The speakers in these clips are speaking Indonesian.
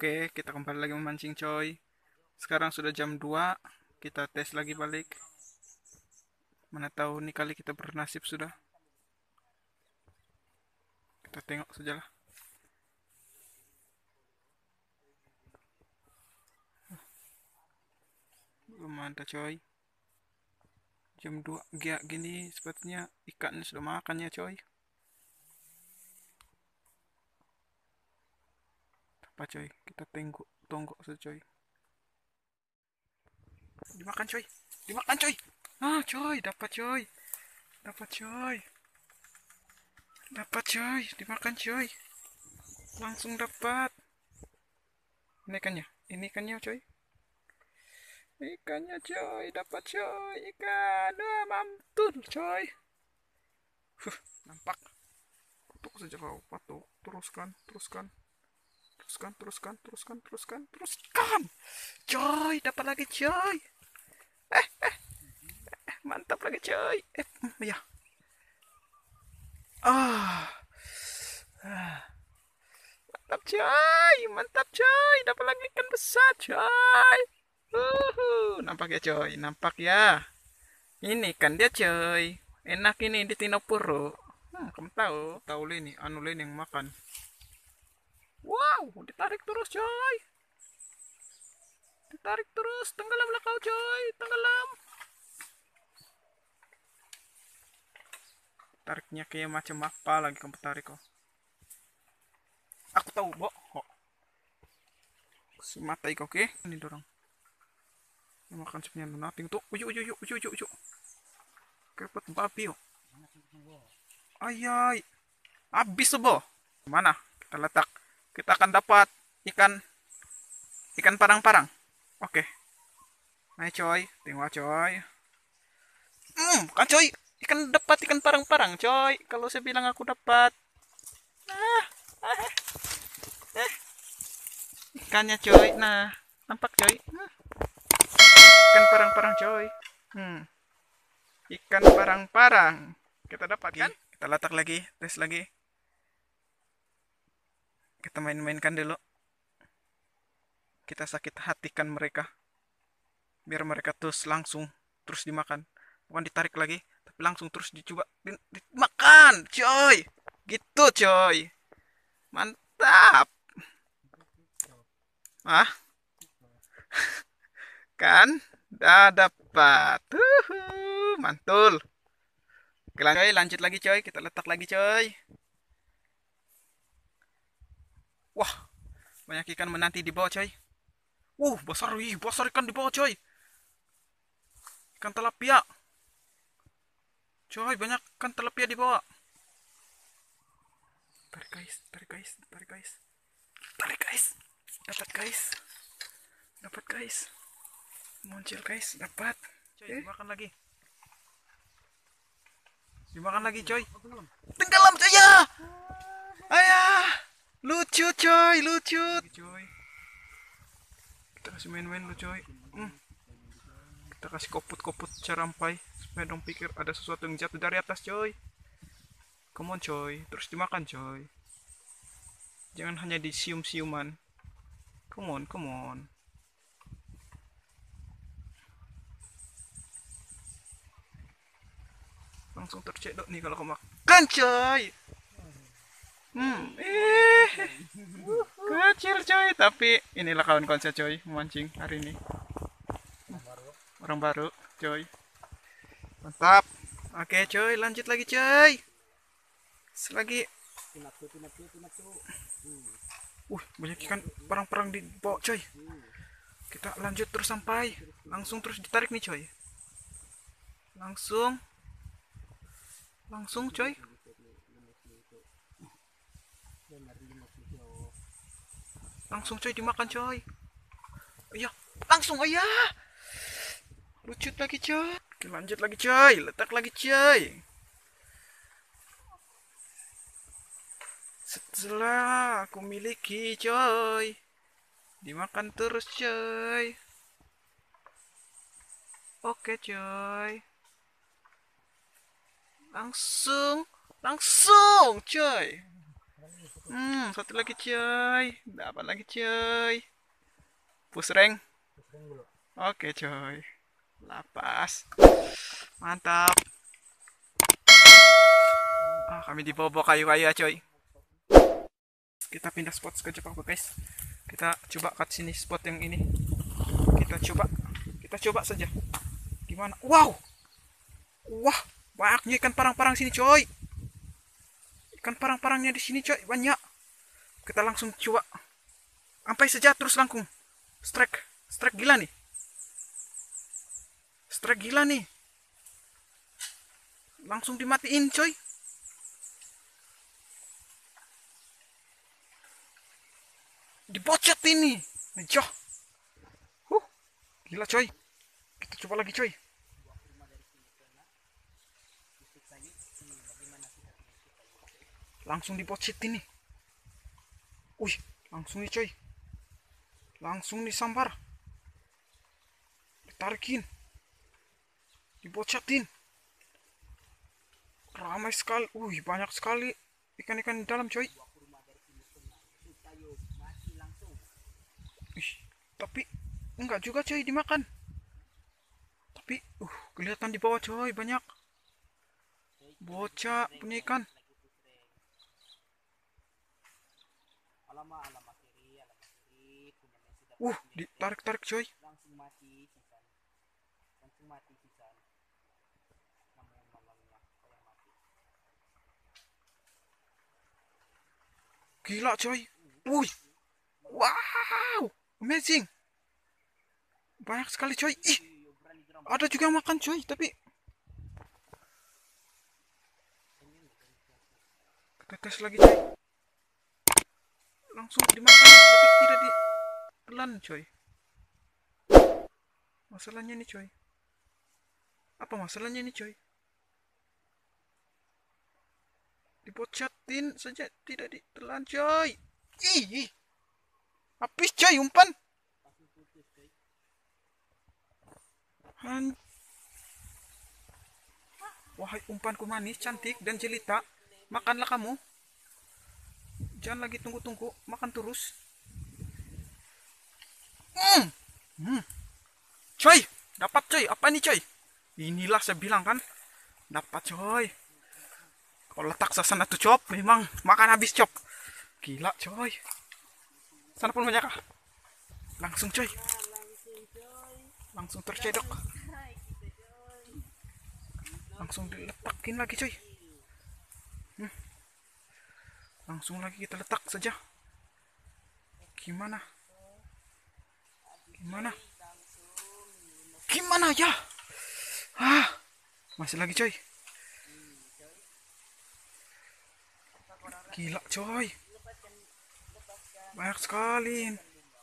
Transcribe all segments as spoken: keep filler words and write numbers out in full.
Oke, kita kembali lagi memancing coy. Sekarang sudah jam dua. Kita tes lagi balik. Mana tahu nih kali kita bernasib sudah. Kita tengok sajalah. Belum ada coy. Jam dua giak gini sepertinya ikannya sudah makan ya coy. Apa coy? Kita tengok, tonggok saja coy. Dimakan coy. Dimakan coy. Ah coy, dapat coy. Dapat coy. Dapat coy, dimakan coy. Langsung dapat. Ini ikannya. Ini ikannya coy. Ikannya coy, dapat coy, ikan, wah mantul coy. Huh, nampak. Patuk saja kau, patuk. Teruskan, teruskan, teruskan, teruskan, teruskan, teruskan, teruskan. Coy, dapat lagi coy. Eh, eh, eh mantap lagi coy. Eh, mm, ya. Ah, ah, mantap coy, mantap coy. Dapat lagi ikan besar coy. Uhuh, nampak ya coy, nampak ya. Ini kan dia coy. Enak ini di Tinopuro. Hmm, kamu tahu, tahu ini, anu ini yang makan. Wow, ditarik terus coy. Ditarik terus, tenggelamlah kau coy, tenggelam. Tariknya kayak macam apa lagi kamu tarik kok. Aku tahu, Bo. Oh. Si mata oke? Okay? Ini dorong. Ini makan sebenarnya nothing tuh. Ujuk, ujuk, ujuk, ujuk, ujuk, ujuk. Kepet babi yuk. Ayai. Habis tuh, Bo. Mana? Kita letak. Kita akan dapat ikan ikan parang-parang. Oke. Okay. Nah, coy. Tengok coy. Hmm, kan coy. Ikan dapat ikan parang-parang, coy. Kalau saya bilang aku dapat. Nah, ah, eh. Ikannya, coy. Nah, nampak, coy. Hmm. Ikan parang-parang, coy. Hmm. Ikan parang-parang. Kita dapat kan? Kita letak lagi, tes lagi. Kita main-mainkan dulu. Kita sakit hatikan mereka. Biar mereka terus langsung terus dimakan. Bukan ditarik lagi, tapi langsung terus dicoba dimakan, coy. Gitu, coy. Mantap. Ah, kan? Dah dapat. Uhuh, mantul. Oke, coy, lanjut lagi, coy. Kita letak lagi, coy. Wah, banyak ikan menanti di bawah, coy. Uh, besar, wih, besar ikan di bawah, coy. Ikan tilapia. Coy, banyak ikan tilapia di bawah. Tarik, guys, tarik, guys, tarik, guys. Tarik, guys. Dapat, guys. Dapat, guys. Muncul, guys, dapat. Coy, eh? Dimakan lagi. Dimakan lagi, coy. Tenggelam, coy, ya. Ayah. Lucu, coy, lucu. Coy. Kita kasih main-main lu, coy. Hmm. Kita kasih koput-koput carampai supaya dong pikir ada sesuatu yang jatuh dari atas, coy. Come on, coy. Terus dimakan, coy. Jangan hanya disium-siuman. Come on, come on. Langsung tercedok nih kalau kamu makan, coy. Hmm, eh, kecil coy, tapi inilah kawan-kawan saya coy, memancing hari ini. Orang baru, coy. Mantap. Oke coy, lanjut lagi coy. Selagi. Uh, banyak ikan perang-perang di bawah coy. Kita lanjut terus sampai langsung terus ditarik nih coy. Langsung. Langsung coy. Langsung coy dimakan coy. Iya, langsung ayah. Lucut lagi coy. Oke, lanjut lagi coy. Letak lagi coy. Setelah aku miliki coy. Dimakan terus coy. Oke coy. Langsung. Langsung coy. Hmm, satu lagi coy. Dapat lagi coy. Push rank. Oke coy. Lapas. Mantap. Ah, kami di bawah kayu-kayu ya coy. Kita pindah spot sekejap apa guys. Kita coba cut sini spot yang ini. Kita coba. Kita coba saja. Gimana? Wow. Wah, banyaknya ikan parang-parang sini coy. Ikan parang-parangnya di sini coy, banyak. Kita langsung coba. Sampai saja terus langsung. Strike. Strike gila nih. Strike gila nih. Langsung dimatiin coy. Dibocet ini. Joh. Huh. Gila coy. Kita coba lagi coy. Langsung dibocet ini. Wih, langsung nih coy. Langsung disambar. Ditarikin. Dibocetin. Ramai sekali. Wih, banyak sekali ikan-ikan di dalam coy. Ih, tapi enggak juga coy dimakan. Tapi uh kelihatan di bawah coy banyak. Bocah punya ikan. Uh, ditarik-tarik coy. Gila coy. Wih. Wow. Amazing. Banyak sekali coy. Ih. Ada juga yang makan coy, tapi kita tes lagi coy. Langsung dimakan tapi tidak ditelan coy. Masalahnya nih coy. Apa masalahnya nih coy? Dibocatin saja tidak ditelan coy. Ih. Habis coy umpan. Han. Wahai umpanku manis, cantik dan jelita, makanlah kamu. Jangan lagi tunggu-tunggu, makan terus. Hmm. Hmm. Coy, dapat coy. Apa nih coy? Inilah saya bilang kan. Dapat coy. Kalau letak sasana tuh cop, memang makan habis cop. Gila coy. Sana pun banyak ah. Langsung coy. Langsung tercedok. Langsung diletakin lagi coy. Hmm. Langsung lagi kita letak saja. Gimana? Gimana? Gimana ya? Ah, masih lagi coy. Gila coy. Banyak sekali.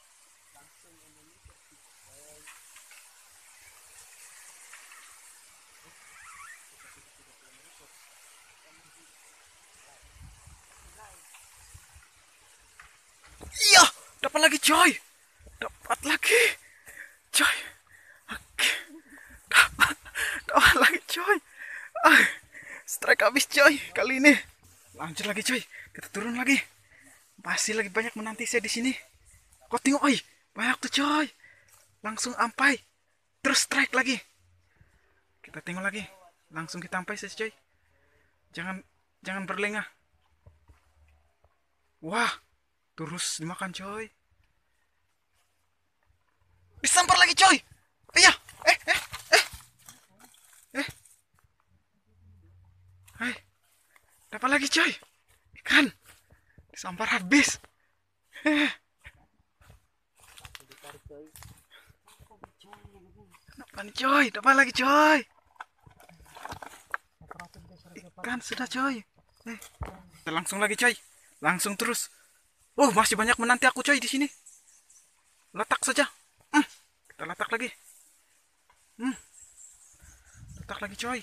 Iya, dapat lagi coy. Dapat lagi. Coy. Oke. Dapat, dapat lagi coy. Ah, strike habis coy kali ini. Lanjut lagi coy. Kita turun lagi. Masih lagi banyak menanti saya di sini. Kau tengok oi, banyak tuh coy. Langsung ampai. Terus strike lagi. Kita tengok lagi. Langsung kita ampai saja coy. Jangan jangan berlengah. Wah, terus dimakan coy. Disampar lagi coy. Iya, eh eh eh. Eh. Hai. Dapat lagi coy. Ikan. Disampar habis. Eh. Dapat nih coy, dapat lagi coy. Ikan sudah coy. Eh. Kita langsung lagi coy. Langsung terus. Oh, masih banyak menanti aku coy di sini. Letak saja. Hmm. Kita letak lagi. Hmm. Letak lagi coy.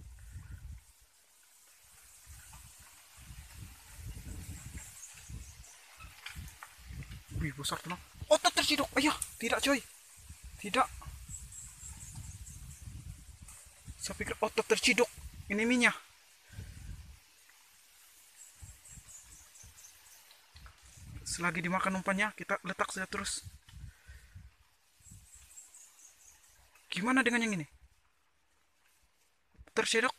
Wih, besar tuh. Otot terciduk. Ayah, tidak coy. Tidak. Saya pikir otot terciduk. Ini minyak. Selagi dimakan umpannya, kita letak saja terus. Gimana dengan yang ini? Tersedok.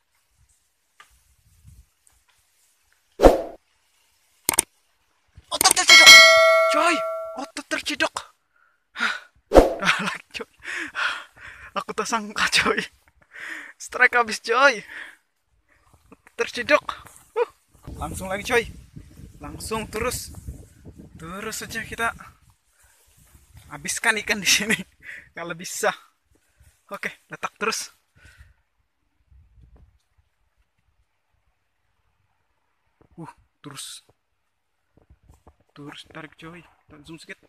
Otot tercedok. Coy, otot tercedok. Hah, dah lagi coy. Aku tak sangka coy. Strike habis coy. Tercedok. Huh. Langsung lagi coy. Langsung terus. Terus saja kita habiskan ikan di sini. Kalau bisa. Oke, letak terus. Uh, terus. Terus tarik coy. Kita zoom sedikit.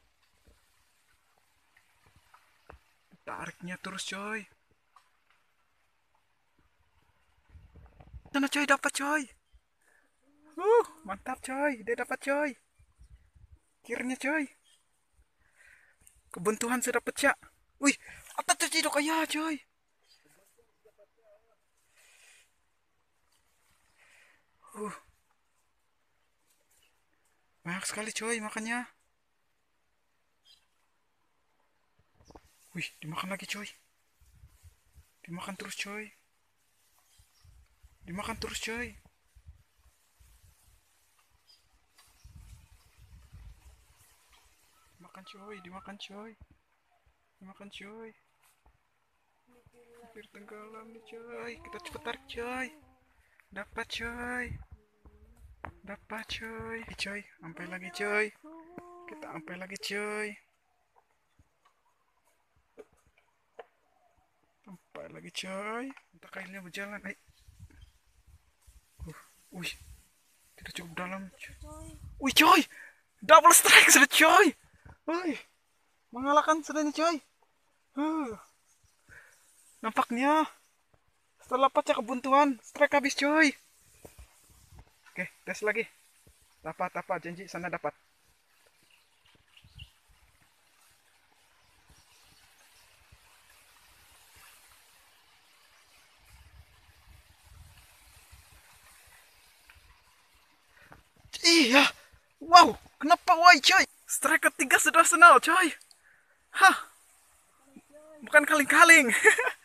Tariknya terus coy. Sana coy, dapat coy. Uh, mantap coy. Dia dapat coy. Kirnya coy. Kebentuhan sudah pecah. Wih, apa terciduk ayah coy. Uh. Banyak sekali coy makannya. Wih, dimakan lagi coy. Dimakan terus coy. Dimakan terus coy. Dimakan coy, dimakan coy. Dimakan coy. Hampir tenggelam nih coy. Kita cepet tarik coy. Dapat coy. Dapat coy. Coy, sampai lagi coy. Kita sampai lagi coy. Sampai lagi coy. Entah kailnya berjalan. Eh. Uh, wih. Tidak cukup dalam. Wih coy. Double strike sudah coy. Wih. Mengalahkan sudah nih coy. Uh. Nampaknya setelah pecah kebuntuan, strike habis coy. Oke, tes lagi. Dapat, dapat, janji sana dapat. Iya. Wow, kenapa why coy? Strike ketiga sudah senal coy. Hah. Bukan kaling-kaling.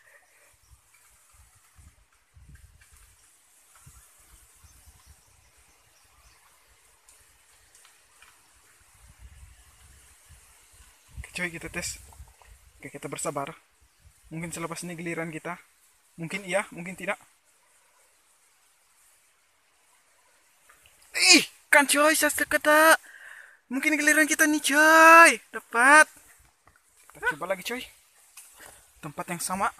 Coy, kita tes. Oke, kita bersabar. Mungkin selepas ini giliran kita. Mungkin iya, mungkin tidak. Ih, kan coy, sastra kata. Mungkin giliran kita nih coy. Dapat. Kita coba lagi coy. Tempat yang sama.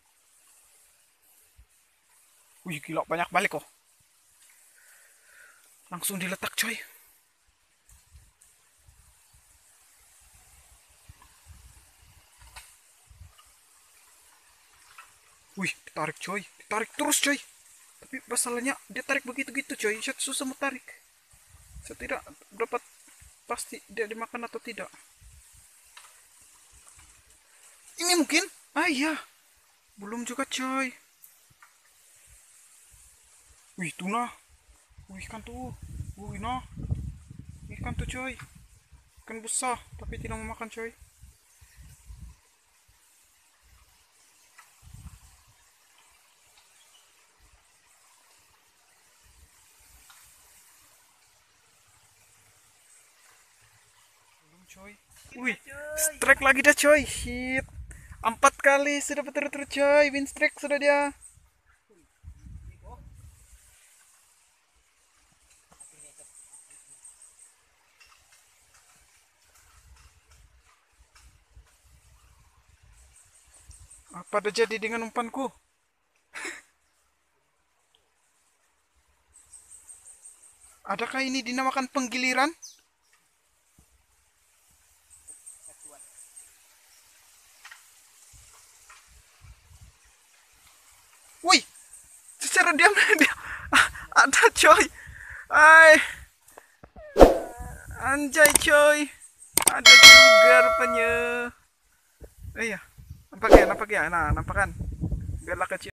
Wih, gila banyak balik kok. Langsung diletak coy. Wih, ditarik coy, ditarik terus coy. Tapi masalahnya dia tarik begitu-gitu coy. Saya susah mau tarik. Saya tidak dapat pasti dia dimakan atau tidak. Ini mungkin? Ah iya. Belum juga coy. Wih, tuna. Wih, ikan tuh. Wih, nah. Ikan tuh coy. Ikan besar tapi tidak mau makan coy. Coy. Wih, strike lagi dah coy. Hit. Empat kali sudah berturut-turut coy. Win strike sudah dia. Apa ada jadi dengan umpanku? Adakah ini dinamakan penggiliran? Wih, secara diam dia ada coy. Ay, anjay coy, ada juga rupanya. Eh ya, nampak ya, nampak ya, nah nampak kan, biarlah kecil.